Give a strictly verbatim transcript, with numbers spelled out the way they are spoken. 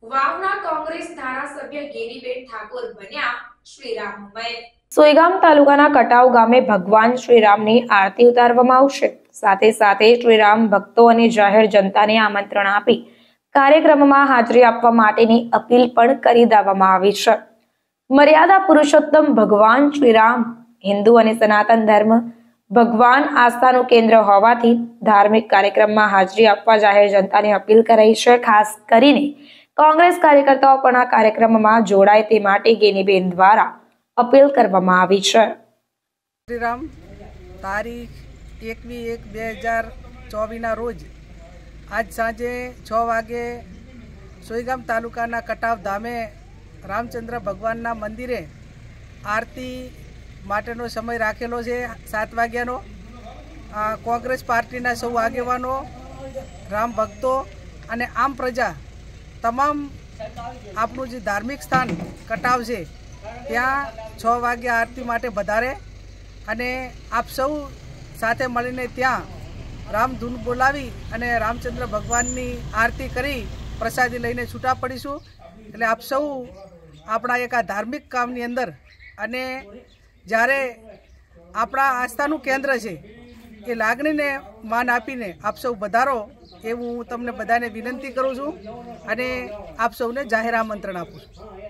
વાવના કોંગ્રેસ ધારાસભ્ય ગેરીબેન ઠાકોર બન્યા શ્રીરામમય। સોયગામ તાલુકાના કટાવ ગામે ભગવાન શ્રીરામની આરતી ઉતારવામાં આવશે। સાથે સાથે શ્રીરામ ભક્તો અને જાહેર જનતાને આમંત્રણ આપી કાર્યક્રમમાં હાજરી આપવા માટેની અપીલ પણ કરી દેવામાં આવી છે। મર્યાદા પુરુષોત્તમ ભગવાન શ્રીરામ હિન્દુ અને સનાતન ધર્મ ભગવાન આસ્થાનું કેન્દ્ર હોવાથી ધાર્મિક કાર્યક્રમમાં હાજરી આપવા જાહેર જનતાને અપીલ કરાઈ છે। ખાસ કરીને કોંગ્રેસ કાર્યકર્તાઓ પણ આ કાર્યક્રમમાં જોડાય તે માટે ગેનીબેન દ્વારા અપીલ કરવામાં આવી છે। શ્રીરામ તારીખ એકવીસ એક બે હજાર ચોવીસના રોજ આજ સાંજે છ વાગે સોયગામ તાલુકાના કટાવ ધામે રામચંદ્ર ભગવાનના મંદિરે આરતી માટેનો સમય રાખેલો છે સાત વાગ્યાનો। કોંગ્રેસ પાર્ટીના સૌ આગેવાનો, રામ ભક્તો અને આમ પ્રજા તમામ આપણું જે ધાર્મિક સ્થાન કટાવ છે ત્યાં છ વાગ્યા આરતી માટે વધારે અને આપ સૌ સાથે મળીને ત્યાં રામધૂન બોલાવી અને રામચંદ્ર ભગવાનની આરતી કરી પ્રસાદી લઈને છૂટા પડીશું। એટલે આપ સૌ આપણા એક આ ધાર્મિક કામની અંદર અને જ્યારે આપણા આસ્થાનું કેન્દ્ર છે એ લાગણીને માન આપીને આપ સૌ વધારો એવું હું તમને બધાને વિનંતી કરું છું અને આપ સૌને જાહેર આમંત્રણ આપું છું।